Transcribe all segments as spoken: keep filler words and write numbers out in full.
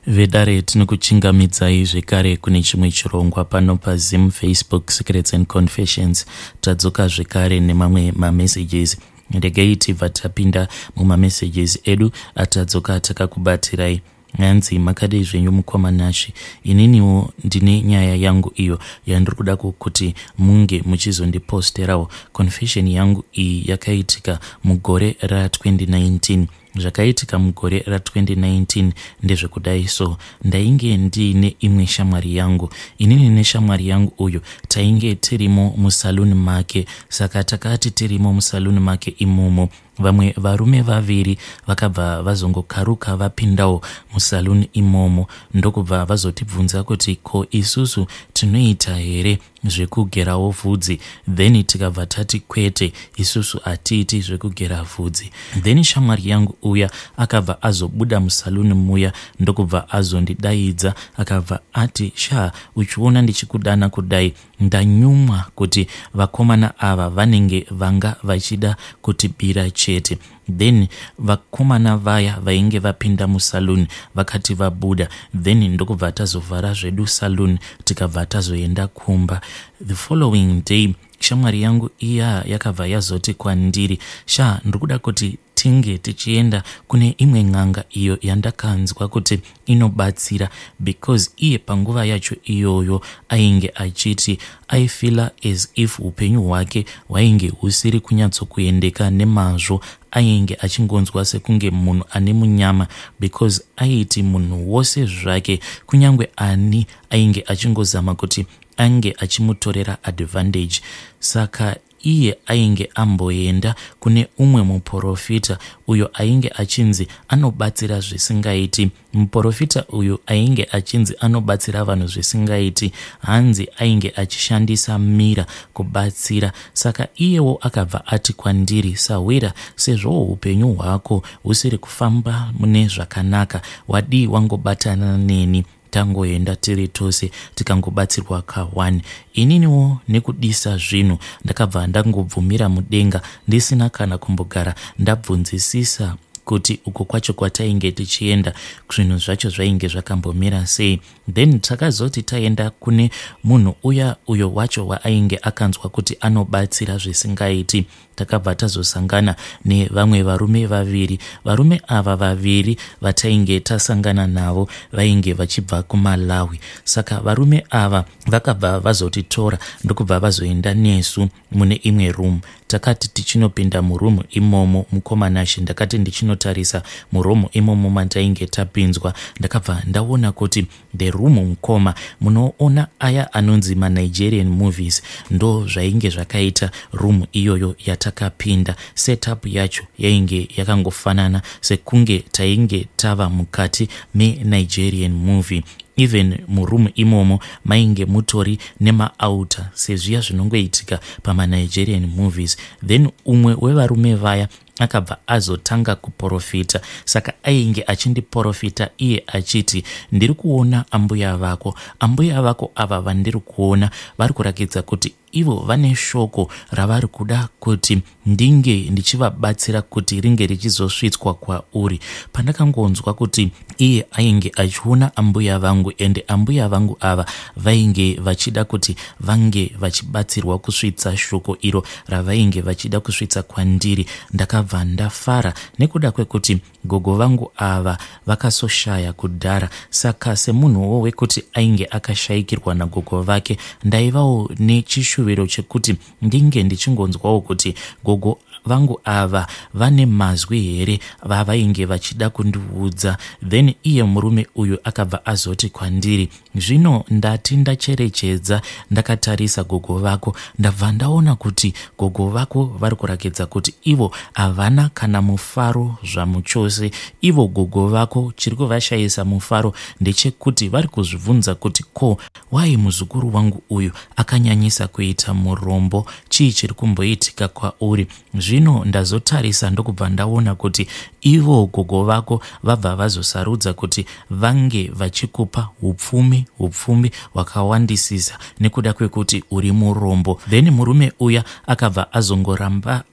Vedare tinokuchingamidzai zvekare kune chimwe chirongwa pano paZim Facebook Secrets and Confessions. Tadzoka zvekare nemamwe mamessages. Regai tibva tapinda mumamessages edu atadzoka takakubatirai. Nyanzi makadai zvenyu mukomanashi. Ininiwo ndine nyaya yangu iyo yandiri kuda kuti munge muchizondiposterawo. Confession yangu iyi yakaitika mugore ra twenty nineteen. Zvakaitika mugore ra twenty nineteen ndezvekudai so ndainge ndiine imwe shamwari yangu. Inini neshamwari yangu uyu tainge tirimo musaluni make. Saka takati tirimo musaluni make imomo, vamwe varume vaviri vakabva vazongokaruka vapindawo musaluni imomo, ndokubva vazotibvunza kuti ko isusu tinoita here zvekugerawo vhudzi. Then tikabva tati kwete, isusu hatiiti zvekugera vhudzi. Then shamwari yangu uya akabva azobuda musaluni muya, ndokubva azondidaidza akabva ati, sha, uchiona ndichikudana kudai, ndanyumwa kuti vakomana ava vanenge vanga vachida kutibira chete. Then vakomana vaya vainge vapinda musaluni vakati vabuda, then ndokubva tazovhara zvedu saluni tikabva tazoenda kumba. The following day shamwari yangu iya yakabva yazoti kwandiri, sha, ndikuda kuti tinge tichienda kune imwe n'anga iyo yandakanzwa kuti inobatsira, because iye panguva yacho iyoyo ainge achiti aifila as if upenyu hwake hwainge husiri kunyatsokuendeka nemazvo. Ainge achingonzwa sekunge munhu ane munyama, because aiti munhu wose zvake, kunyangwe ani ainge achingozama kuti ange achimutorera advantage. Saka iye ainge amboenda kune umwe muprofita uyo ainge achinzi anobatsira zvisingaiti. Muprofita uyu ainge achinzi anobatsira vanhu zvisingaiti, hanzi ainge achishandisa mira kubatsira. Saka iyewo akabva ati kwandiri, Sawira, sezvo upenyu hwako husiri kufamba mune zvakanaka, wadi wangobatana neni tangoenda tiri tose tikangobatsirwa kawani. Ininiwo nekudisa zvinhu ndakabva ndangobvumira mudenga ndisina kana kumbogara ndabvunzisisa kuti uko kwacho kwatainge tichienda zvinhu zvacho zvainge zvakambomira sei. Then takazoti taenda kune munhu uya uyo wacho waainge akanzwa kuti anobatsira zvisingaiti. Takabva tazosangana nevamwe varume vaviri. Varume ava vaviri vatainge tasangana navo vainge vachibva kuMalawi. Saka varume ava vakabva vazotitora ndokubva vazoenda nesu mune imwe room. Takati tichinopinda murumu imomo, mukomanashi ndakati ndichinotarisa murumu imomo mandainge tapinzwa, ndakabva ndaona kuti the room mukoma munoona aya anonzi maNigerian movies, ndo zvainge zvakaita room iyoyo yatakapinda. Setup yacho yainge yakangofanana sekunge tainge tava mukati meNigerian movie. Even murumu imomo mainge mutori nemaauta sezviya zvinongoitika pamaNigerian movies. Then umwe wevarume vaya akabva azotanga kuprofita. Saka ainge achindiprofita iye achiti, ndiri kuona ambuya vako, ambuya vako ava vandiri kuona vari kurakidza kuti ivo vane shoko ravari kuda kuti ndinge ndichivabatsira kuti ringe richizosvitswa kwauri. Pandakangonzwa kuti iye ainge achiona ambuya vangu, ende ambuya vangu ava vainge vachida kuti vange vachibatsirwa kusvitsa shoko iro ravainge vachida kusvitsa kwandiri, ndakabva ndafara nekuda kwekuti gogo vangu ava vakasoshaya kudhara. Saka semunhuwo wekuti ainge akashayikirwa nagogo vake, ndaivawo nechishuviro chekuti ndinge ndichingonzwawo kuti gogo vangu ava vane mazwi here vavainge vachida kundiudza. Then iye murume uyu akabva azoti kwandiri, zvino ndati ndacherechedza ndakatarisa gogo vako, ndabva ndaona kuti gogo vako vari kurakidza kuti ivo havana kana mufaro zvamuchose. Ivo gogo vako chiri kuvashayisa mufaro ndechekuti vari kuzvibvunza kuti ko wai muzukuru wangu uyu akanyanyisa kuita murombo, chii chiri kumboitika kwauri. Zvino ndazotarisa ndokubva ndaona kuti ivo gogo vako vabva vazosarudza kuti vange vachikupa upfumi upfumi hwakawandisisa nekuda kwekuti uri murombo. Then murume uya akabva azongoramba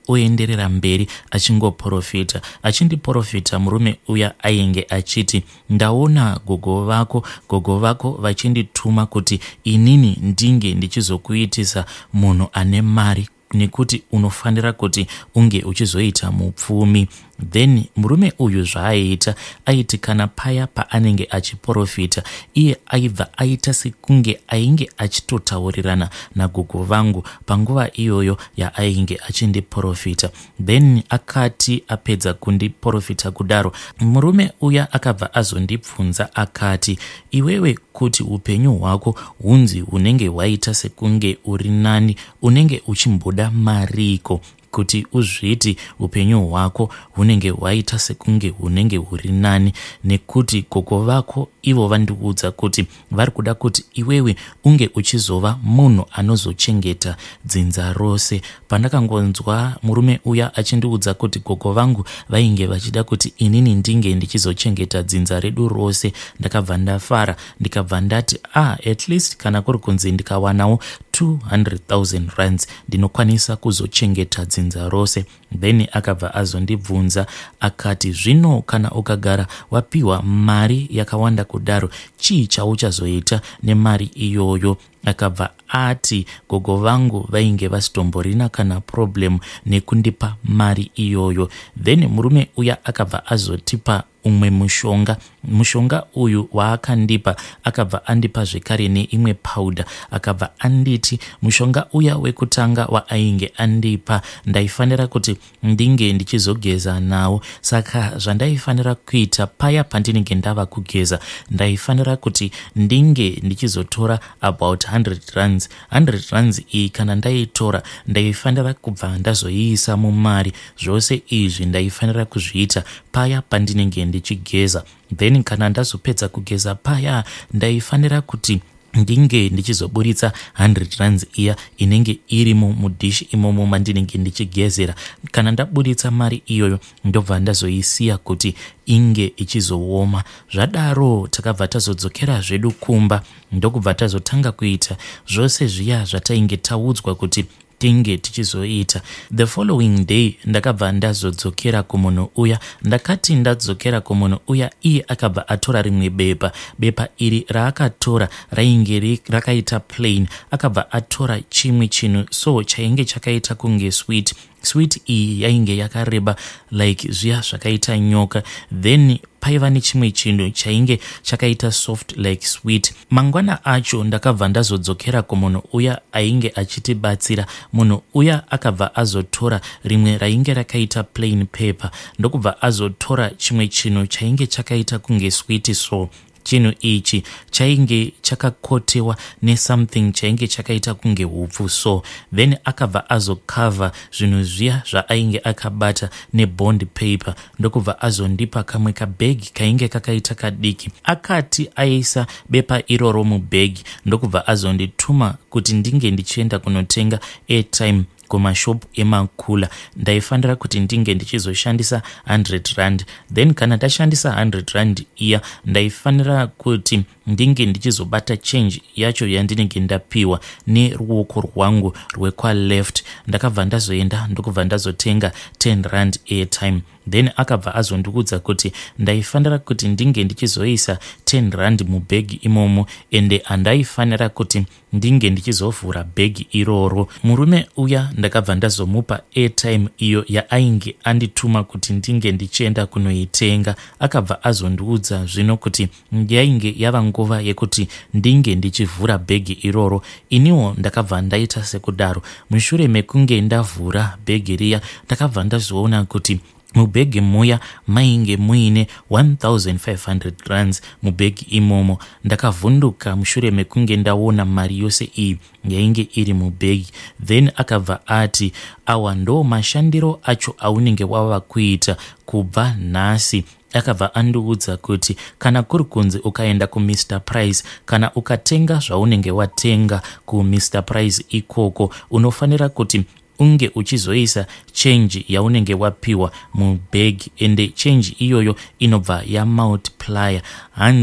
oenderera mberi achingoprofita. Achindiprofita murume uya ainge achiti, ndaona gogo vako gogo vako vachindituma kuti inini ndinge ndichizokuitisa munhu ane mari, nekuti unofanira kuti unge uchizoita mupfumi. Then murume uyu zvaaita aiti kana paya paanenge achiprofita iye aibva aita sekunge ainge achitotaurirana nagogo vangu panguva iyoyo yaainge achindiprofita. Then akati apedza kundiprofita kudaro, murume uya akabva azondibvunza akati, iwewe kuti upenyu hwako hunzi unenge hwaita sekunge uri nani, unenge uchimboda mariko kuti uzviti upenyu hwako hunenge hwaita sekunge hunenge huri nani, nekuti gogo vako ivo vandiudza kuti vari kuda kuti iwewe unge uchizova munhu anozochengeta dzinza rose. Pandakangonzwa murume uya achindiudza kuti gogo vangu vainge vachida kuti inini ndinge ndichizochengeta dzinza redu rose, ndakabva ndafara ndikabva ndati ah at least kana kuri kunzi ndikawanawo two hundred thousand rands ndinokwanisa kuzochengeta dzinza rose. Then akabva azondibvunza akati, zvino kana ukagara wapiwa mari yakawanda kudaro, chii chauchazoita nemari iyoyo? Akabva ati gogo vangu vainge vasitomborina kana problem nekundipa mari iyoyo. Then murume uya akabva azotipa umwe mushonga. Mushonga uyu waakandipa akabva andipa zvekare neimwe powder. Akabva anditi mushonga uya wekutanga waainge andipa ndaifanira kuti ndinge ndichizogeza nawo. Saka zvandaifanira kuita paya pandinenge ndava kugeza, ndaifanira kuti ndinge ndichizotora about one hundred rands. one hundred rands iyi kana ndaitora ndaifanira kubva ndazoiisa mumari. Zvose izvi ndaifanira kuzviita paya pandinenge ndichigeza. Then kana ndazopedza kugeza paya ndaifanira kuti ndinge ndichizoburitsa one hundred rands iya inenge irimo mudishi imomo mandinenge ndichigezera. Kana ndaburitsa mari iyoyo ndobva ndazoisiya kuti inge ichizooma. Zvadaro takabva tazodzokera zvedu kumba, ndokubva tazotanga kuita zvose zviya zvatainge taudzwa kuti tinge tichizoita. The following day ndakabva ndazodzokera kumunhu uya. Ndakati ndadzokera kumunhu uya, iye akabva atora rimwe bepa. Bepa iri raakatora rainge rakaita plain. Akabva atora chimwe chinhu so chainge chakaita kunge sweet. Sweet iyi yainge yakareba like zviya zvakaita nyoka. Then paiva nechimwe chinhu chainge chakaita soft like sweet. Mangwana acho ndakabva ndazodzokera kumunhu uya ainge achitibatsira. Munhu uya akabva azotora rimwe rainge rakaita plain paper, ndokubva azotora chimwe chinhu chainge chakaita kunge sweet so chinhu ichi chainge chakakotewa nesomething chainge chakaita kunge hupfu so. Then akabva azokava zvinhu zviya zvaainge akabata nebond paper, ndokubva azondipa kamwe kabhegi kainge kakaita kadiki. Akati aisa bepa iroro mubhegi, ndokubva azondituma kuti ndinge ndichienda kunotenga airtime kumashopu emakula. Ndaifanira kuti ndinge ndichizoshandisa one hundred rand. Then kana ndashandisa one hundred rand iya ndaifanira kuti ndinge ndichizobata change yacho yandinenge ndapiwa neruoko rwangu rwekwa left. Ndakabva ndazoenda ndokubva ndazotenga ten rand airtime. Then akabva azondiudza kuti ndaifanira kuti ndinge ndichizoisa ten rand mubhegi imomo ende andaifanira kuti ndinge ndichizovhura bhegi iroro. Murume uya ndakabva ndazomupa airtime iyo yaainge andituma kuti ndinge ndichienda kunoitenga. Akabva azondiudza zvino kuti yainge yava nguva yekuti ndinge ndichivhura bhegi iroro. Iniwo ndakabva ndaita sekudaro. Mushure mekunge ndavhura bhegi riya ndakabva ndazoona kuti mubhegi muya mainge muine one thousand five hundred rands mubhegi imomo. Ndakavhunduka mushure mekunge ndaona mari yose iyi yainge iri mubhegi. Then akabva ati awa ndo mashandiro acho aunenge wava kuita kubva nhasi. Akabva andiudza kuti kana kuri kunzi ukaenda kuMr Price, kana ukatenga zvaunenge watenga kuMr Price ikoko, unofanira kuti unge uchizoisa change yaunenge wapiwa mubhegi ende change iyoyo inobva ya multiplier. Hanzi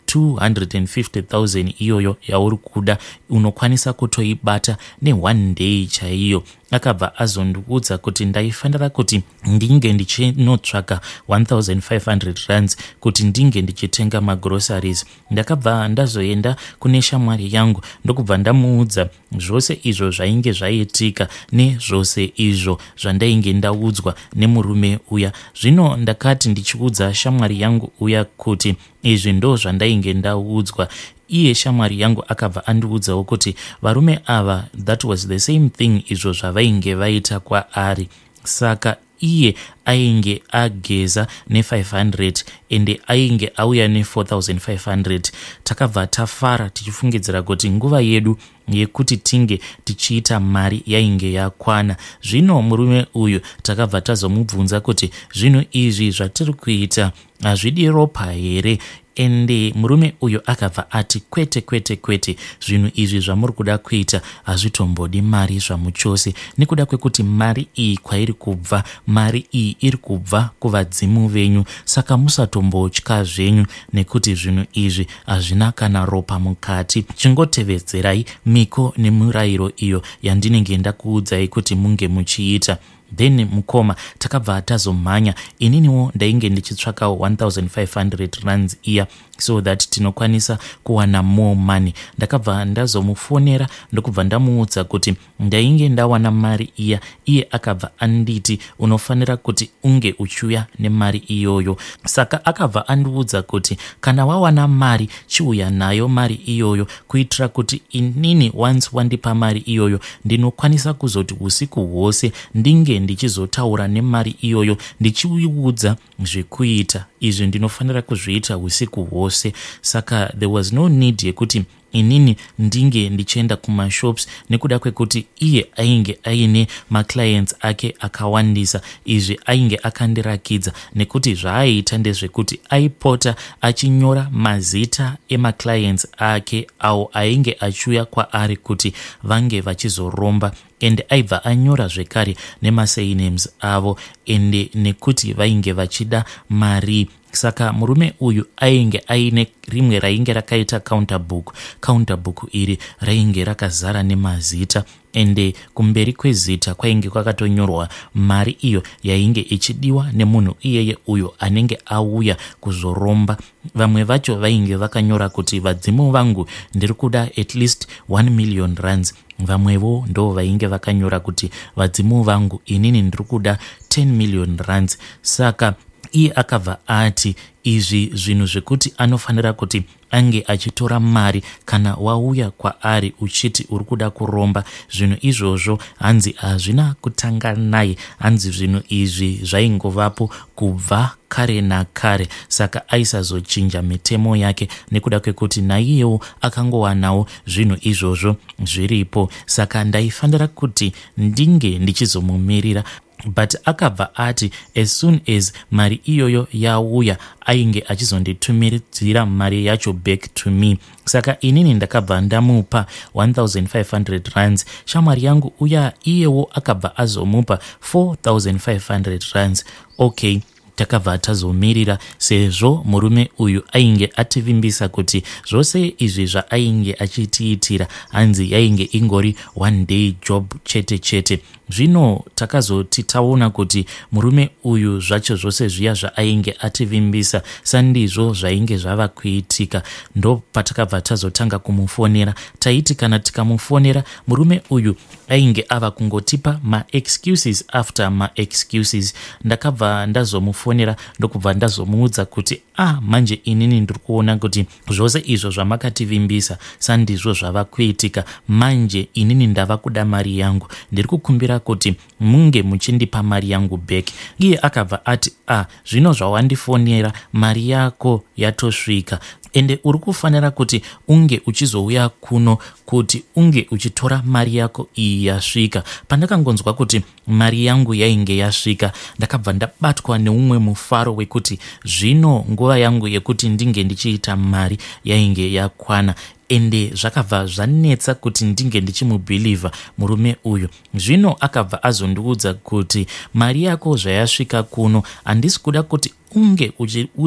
two hundred fifty thousand iyoyo yauri kuda unokwanisa kutoibata ne one day chaiyo. Akabva azondiudza kuti ndaifanira kuti ndinge ndichinotsvaka one thousand five hundred rands kuti ndinge ndichitenga magroceries. Ndakabva ndazoenda kune shamwari yangu ndokubva ndamuudza zvose izvo zvainge zvaitika nezvose izvo zvandainge ndaudzwa nemurume uya. Zvino ndakati ndichiudza shamwari yangu uya kuti izvi ndo zvandainge ndaudzwa. Iye shamwari yangu akabva andiudzawo kuti varume ava, that was the same thing izvo zvavainge vaita kwaari. Saka iye ainge ageza ne five hundred ende ainge auya ne four thousand five hundred. Takabva tafara tichifungidzira kuti nguva yedu yekuti tinge tichiita mari yainge yakwana. Zvino murume uyu takabva tazomubvunza kuti zvinhu izvi zvatiri kuita hazvidi ropa here? Ende murume uyu akabva ati kwete kwete kwete, zvinhu izvi zvamuri kuda kuita hazvitombodi mari zvamuchose, nekuda kwekuti mari iyi kwairi kubva, mari iyi iri kubva kuvadzimu venyu. Saka musatombotya zvenyu nekuti zvinhu izvi hazvina kana ropa mukati. Chingotevedzerai miko nemurayiro iyo yandinenge ndakuudzai kuti munge muchiita. Then mukoma takabva tazomhanya. Ininiwo ndainge ndichitsvakawo one thousand five hundred rands iya so that tinokwanisa kuwana more money. Ndakabva ndazomufonera ndokubva ndamuudza kuti ndainge ndawana mari iya. Iye akabva anditi unofanira kuti unge uchiuya nemari iyoyo. Saka akabva andiudza kuti kana wawana mari chiuya nayo mari iyoyo, kuitira kuti inini once wandipa mari iyoyo ndinokwanisa kuzoti usiku hwose ndinge ndichizotaura nemari iyoyo ndichiudza zvekuita. Izvi ndinofanira kuzviita usiku hwose. Saka there was no need yekuti inini ndinge ndichienda kumashops, nekuda kwekuti iye ainge aine maclients ake akawandisa. Izvi ainge akandirakidza nekuti zvaaita ndezvekuti aipota achinyora mazita emaclients ake awo ainge achiuya kwaari kuti vange vachizoromba, ende aibva anyora zvekare nemasurnames avo ende nekuti vainge vachida mari. Saka murume uyu ainge aine rimwe rainge rakaita counterbook. Counterbook iri rainge rakazara nemazita, ende kumberi kwezita kwainge kwakatonyorwa mari iyo yainge ichidiwa nemunhu iyeye uyo anenge auya kuzoromba. Vamwe vacho vainge vakanyora kuti vadzimu vangu ndiri kuda at least one million rands. Vamwevo ndo vainge vakanyora kuti vadzimu vangu inini ndiri kuda ten million rands. Saka iye akabva ati izvi zvinhu zvekuti anofanira kuti ange achitora mari kana wauya kwaari uchiti uri kuda kuromba, zvinhu izvozvo hanzi hazvina kutanga naye, hanzi zvinhu izvi zvaingovapo kubva kare nakare. Saka aisazochinja mitemo yake nekuda kwekuti naiyewo akangowanawo zvinhu izvozvo zviripo. Saka ndaifanira kuti ndinge ndichizomumirira, but akabva ati as soon as mari iyoyo yauya ainge achizonditumidzira mari yacho back to me. Saka inini ndakabva ndamupa one thousand five hundred rands. Shamwari yangu uya iyewo akabva azomupa four thousand five hundred rands. Okay, takabva tazomirira sezvo murume uyu ainge ativimbisa kuti zvose izvi zvaainge achitiitira hanzi yainge ingori one day job chete chete. Zvino takazoti taona kuti murume uyu zvacho zvose zviya zvaainge ativimbisa sandizvo zvainge zvava kuitika. Ndo patakabva tazotanga kumufonera. Taiti kana tikamufonera murume uyu ainge ava kungotipa ma excuses after ma excuses. Ndakabva ndazomufonera ndokubva ndazomuudza kuti ah manje inini ndiri kuona kuti zvose izvo zvamakativimbisa sandizvo zvava kuitika. Manje inini ndava kuda mari yangu, ndiri kukumbira kuti munge muchindipa mari yangu back. Iye akabva ati ah zvino zvawandifonera mari yako yatosvika, ende uri kufanira kuti unge uchizouya kuno kuti unge uchitora mari yako iyi yasvika. Pandakangonzwa kuti mari yangu yainge yasvika, ndakabva ndabatwa neumwe mufaro wekuti zvino nguva yangu yekuti ndinge ndichiita mari yainge yakwana. Ende zvakabva zvanetsa kuti ndinge ndichimubhilivha murume uyu. Zvino akabva azondiudza kuti mari yako zvayasvika kuno handisi kuda kuti unge uchiudza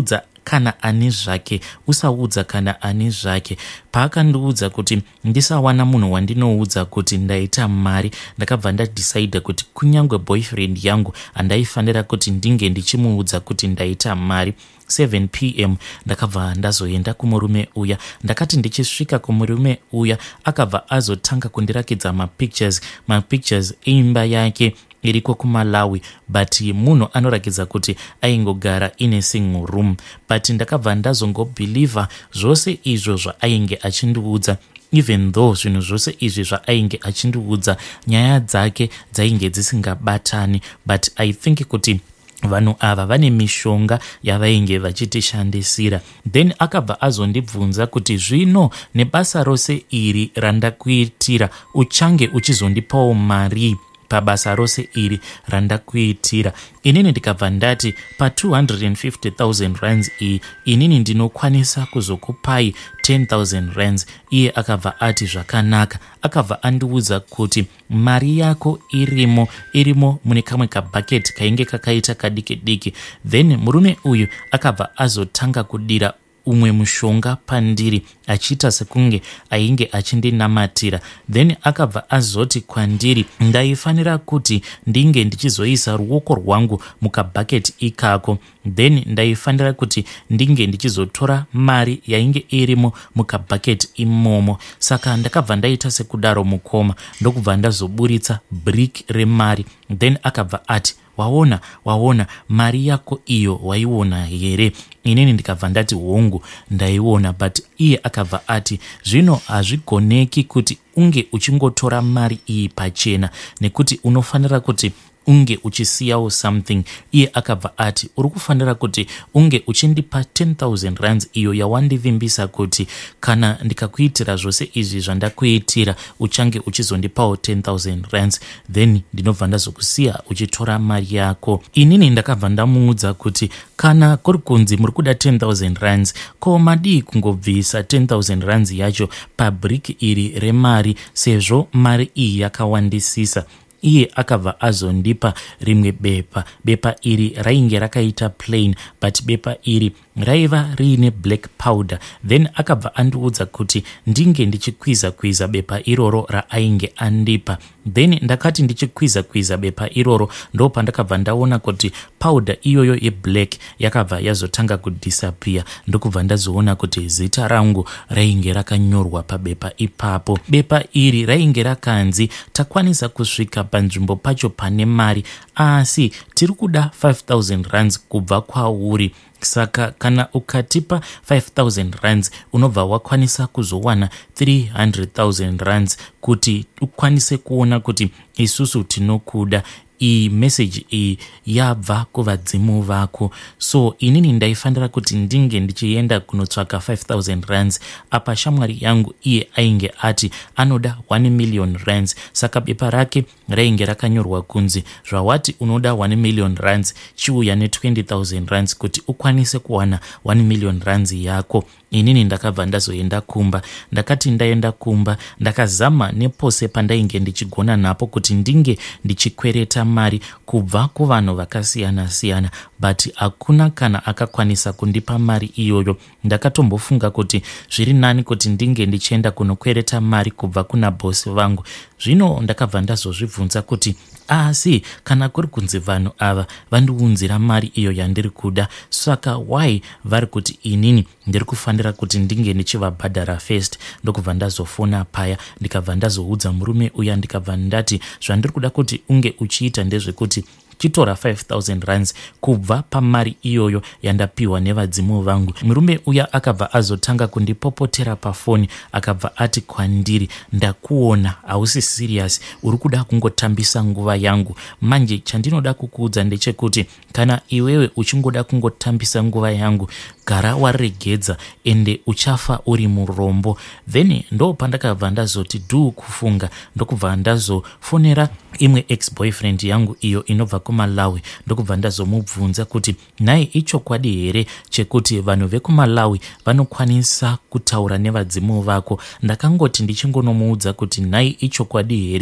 kana ani zvake, usaudza kana ani zvake. Paakandiudza kuti ndisawana munhu wandinoudza kuti ndaita mari, ndakabva ndadecide kuti kunyangwe boyfriend yangu handaifanira kuti ndinge ndichimuudza kuti ndaita mari. seven p m ndakabva ndazoenda kumurume uya. Ndakati ndichisvika kumurume uya akabva azotanga kundirakidza mapictures mapictures eimba yake iriko kuMalawi, but munhu anorakidza kuti aingogara in a single room. But ndakabva ndazongobhilivha zvose izvo zvaainge achindiudza, even though zvinhu zvose izvi zvaainge achindiudza nyaya dzake dzainge dzisingabatani. But I think kuti vanhu ava vane mishonga yavainge vachitishandisira. Then akabva azondibvunza kuti zvino nebasa rose iri randakuitira uchange uchizondipawo mari pabasa rose iri randakuitira. Inini ndikabva ndati pa two hundred fifty thousand rands iyi inini ndinokwanisa kuzokupai ten thousand rands. Iye akabva ati zvakanaka. Akabva andiudza kuti mari yako irimo irimo mune kamwe kabhaketi kainge kakaita kadiki diki. Then murume uyu akabva azotanga kudira umwe mushonga pandiri achiita sekunge ainge achindinamatira. Then akabva azoti kwandiri ndaifanira kuti ndinge ndichizoisa ruoko rwangu mukabhaketi ikako, then ndaifanira kuti ndinge ndichizotora mari yainge irimo mukabhaketi imomo. Saka ndakabva ndaita sekudaro mukoma ndokubva ndazoburitsa brick remari. Then akabva ati waona waona mari yako iyo waiona here? Inini ndikabva ndati hongu ndaiona. But iye akabva ati zvino hazvigoneki kuti unge uchingotora mari iyi pachena, nekuti unofanira kuti unge uchisiyawo something. Iye akabva ati uri kufanira kuti unge uchindipa ten thousand rands iyo yawandivimbisa kuti kana ndikakuitira zvose izvi zvandakuitira uchange uchizondipawo ten thousand rands, then ndinobva ndazokusiya uchitora mari yako. Inini ndakabva ndamuudza kuti kana kuri kunzi muri kuda ten thousand rands, ko madii kungobvisa ten thousand rands yacho pabrick iri remari sezvo mari iyi yakawandisisa. Iye akabva azondipa rimwe bepa. Bepa iri rainge rakaita plain, but bepa iri raiva riine black powder. Then akabva andiudza kuti ndinge ndichikwiza kwiza bepa iroro raainge andipa. Then ndakati ndichikwiza kwiza bepa iroro ndo pandakabva ndaona kuti powder iyoyo yeblack yakabva yazotanga kudisappear. Ndokubva ndazoona kuti zita rangu rainge rakanyorwa pabepa ipapo. Bepa iri rainge rakanzi takwanisa kusvika panzvimbo pacho pane mari, asi tiri kuda five thousand rands kubva kwauri. Saka kana ukatipa five thousand rands unobva wakwanisa kuzowana three hundred thousand rands kuti ukwanise kuona kuti isusu tinokuda. Iyi message iyi yabva kuvadzimu vako. So inini ndaifanira kuti ndinge ndichienda kunotsvaka five thousand rands. Apa shamwari yangu iye ainge ati anoda one million rands. Saka bepa rake rainge rakanyorwa kunzi zvawati unoda one million rands chiuya ne twenty thousand rands kuti ukwanise kuwana one million rands yako. Inini ndakabva ndazoenda kumba. Ndakati ndaenda kumba ndakazama nepose pandainge ndichigona napo kuti ndinge ndichikwereta mari kubva kuvanhu vakasiyana siyana, but hakuna kana akakwanisa kundipa mari iyoyo. Ndakatombofunga kuti zviri nani kuti ndinge ndichienda kunokwereta mari kubva kuna bosi vangu. Zvino ndakabva ndazozvibvunza kuti asi kana kuri kunzi vanhu ava vandiunzira mari iyo yandiri kuda, saka why vari kuti inini ndiri kufanira kuti ndinge ndichivabhadhara first? Ndokubva ndazofona paya ndikabva ndazoudza murume uya ndikabva ndati zvandiri kuda kuti unge uchiita ndezvekuti chitora five thousand rands kubva pamari iyoyo yandapiwa nevadzimu vangu. Murume uya akabva azotanga kundipopotera pafoni akabva ati kwandiri ndakuona hausi serious, uri kuda kungotambisa nguva yangu. Manje chandinoda kukuudza ndechekuti kana iwewe uchingoda kungotambisa nguva yangu gara waregedza ende uchafa uri murombo. Then ndo pandakabva ndazoti du kufunga ndokubva ndazofonera imwe ex-boyfriend yangu iyo inobva kuMalawi. Ndokubva ndazomubvunza kuti nai ichokwadi here chekuti vanhu vekuMalawi vanokwanisa kutaura nevadzimu vako. Ndakangoti ndichingonomuudza kuti nai ichokwadi here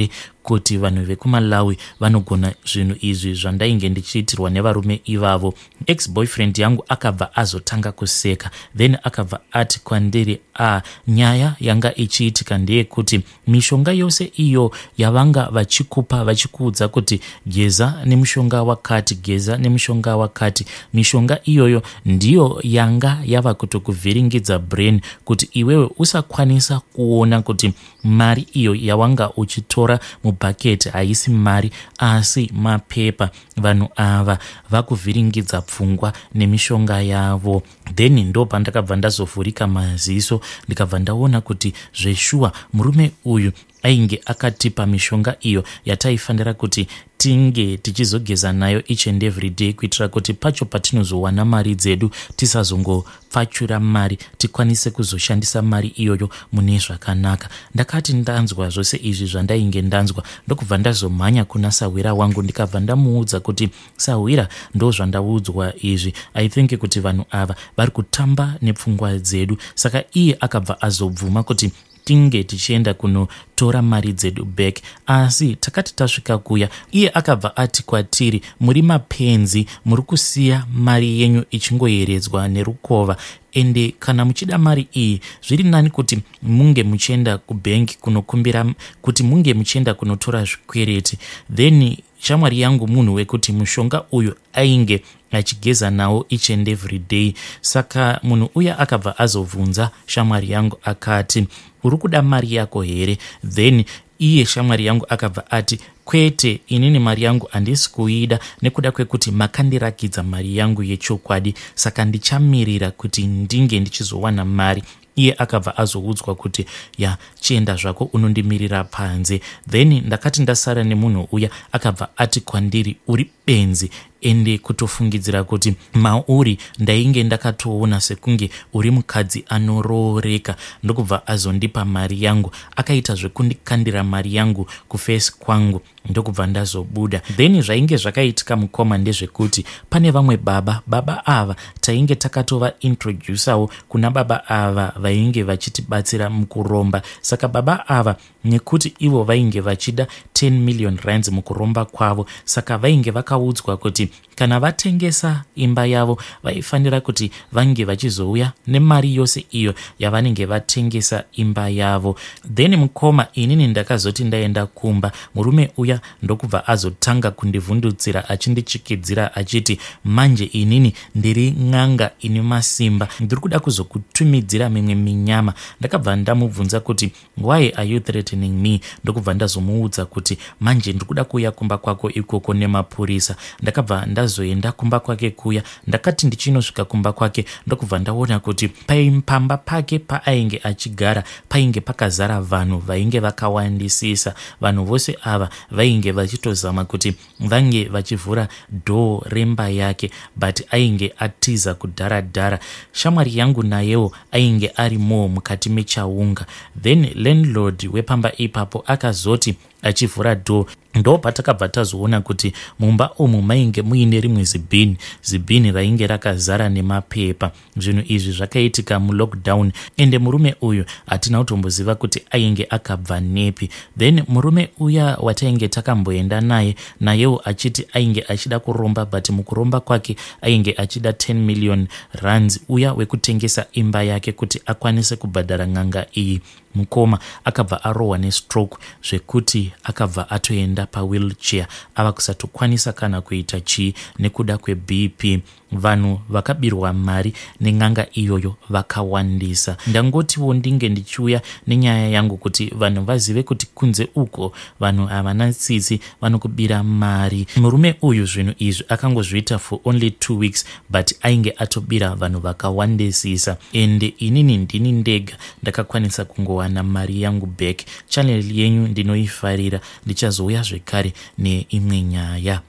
kuti vanhu vekuMalawi vanogona zvinhu izvi zvandainge ndichiitirwa nevarume ivavo. Ex-boyfriend yangu akabva azotanga kuseka, then akabva ati kwandiri, a nyaya yanga ichiitika ndeyekuti mishonga yose iyo yavanga vachikupa vachikuudza kuti geza nemushonga wakati, geza nemushonga wakati, mishonga iyoyo ndiyo yanga yava kutokuvhiringidza brain kuti iwewe usakwanisa kuona kuti mari iyo yawanga uchitora mubhaketi haisi mari asi mapepa. Vanhu ava vakuvhiringidza pfungwa nemishonga yavo. Then ndo pandakabva ndazovhurika maziso ndikabva ndaona kuti zveshuwa murume uyu ainge akatipa mishonga iyo yataifanira kuti tinge tichizogeza nayo each and every day kuitira kuti pacho patinozowana mari dzedu tisazongopfachura mari, tikwanise kuzoshandisa mari iyoyo mune zvakanaka. Ndakati ndanzwa zvose izvi zvandainge ndanzwa ndokubva ndazomhanya kuna sahwira wangu ndikabva ndamuudza kuti sahwira, ndo zvandaudzwa izvi, I think kuti vanhu ava vari kutamba nepfungwa dzedu. Saka iye akabva azobvuma kuti tinge tichienda kunotora mari dzedu back, asi takati tasvika kuya iye akabva ati kwatiri, muri mapenzi, muri kusiya mari yenyu ichingoyeredzwa nerukova, ende kana muchida mari iyi zviri nani kuti munge muchienda kubank kunokumbira kuti munge muchienda kunotora zvikwereti. Then shamwari yangu munhu wekuti mushonga uyu ainge achigeza nawo each and every day. Saka munhu uya akabva azobvunza shamwari yangu akati, uri kuda mari yako here? Then iye shamwari yangu akabva ati, kwete, inini mari yangu handisi kuida nekuda kwekuti makandirakidza mari yangu yechokwadi, saka ndichamirira kuti ndinge ndichizowana mari. Iye akabva azoudzwa kuti ya chienda zvako unondimirira panze. Then ndakati ndasara nemunhu uya akabva ati kwandiri, uri benzi, ende kutofungidzira kuti mauri ndainge ndakatoona sekunge uri mukadzi anorooreka. Ndokubva azondipa mari yangu, akaita zvekundikandira mari yangu kufesi kwangu, ndokubva ndazobuda. Then zvainge zvakaitika mukoma ndezvekuti pane vamwe baba, baba ava tainge takatova introdusawo kuna baba ava vainge vachitibatsira mukuromba. Saka baba ava nekuti ivo vainge vachida ten million rands mukuromba kwavo, saka vainge vakaudzwa kuti kana vatengesa imba yavo vaifanira kuti vange vachizouya nemari yose iyo yavanenge vatengesa imba yavo. Then mukoma inini ndakazoti ndaenda kumba, murume uya ndokubva azotanga kundivhundutsira achindichikidzira achiti, manje inini ndiri n'anga ine masimba, ndiri kuda kuzokutumidzira mimwe minyama. Ndakabva ndamubvunza kuti why are you threatening me? Ndokubva ndazomuudza kuti manje ndiri kuda kuya kumba kwako ikoko nemapurisa. Ndakabva ndazoenda kumba kwake kuya, ndakati ndichinosvika kumba kwake ndokubva ndaona kuti pamba pake paainge achigara painge pakazara vanhu vainge vakawandisisa. Vanhu vose ava vainge vachitozama kuti vange vachivhura dhoo remba yake, but ainge atiza kudharadhara. Shamwari yangu nayewo ainge arimo mukati mechaunga. Then landlord wepamba ipapo akazoti achivhura dhoo, ndo patakabva tazoona kuti mumba umu mainge muine rimwe zibhini, zibhini rainge rakazara nemapepa. Zvinhu izvi zvakaitika mulockdown, ende murume uyu hatina kutomboziva kuti ainge akabva nepi. Then murume uya watainge takamboenda naye, nayewo achiti ainge achida kuromba, but mukuromba kwake ainge achida ten million rands uya wekutengesa imba yake kuti akwanise kubhadhara n'anga iyi. Mukoma akabva arohwa nestroke zvekuti akabva atoenda pawheelchair, ava kusatokwanisa kana kuita chii nekuda kweB P. Vanhu vakabirwa mari nen'anga iyoyo vakawandisa. Ndangotiwo ndinge ndichiuya nenyaya yangu kuti vanhu vazive kuti kunze uko vanhu havana tsitsi, vanokubira mari. Murume uyu zvinhu izvi akangozviita for only two weeks, but ainge atobira vanhu vakawandisisa. Ende inini ndini ndega ndakakwanisa kungowana mari yangu back. Channel yenyu ndinoifarira, ndichazouya zvekare neimwe nyaya.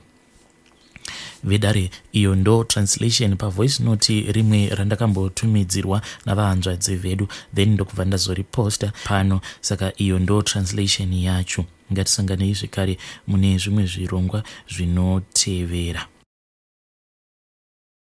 Vedare, iyo ndo translation pa voice note rimwe randakambotumidzirwa navahanzvadzi vedu, then ndokubva ndazoriposta pano. Saka iyo ndo translation yacho. Ngatisanganei zvekare mune zvimwe zvirongwa zvinotevera.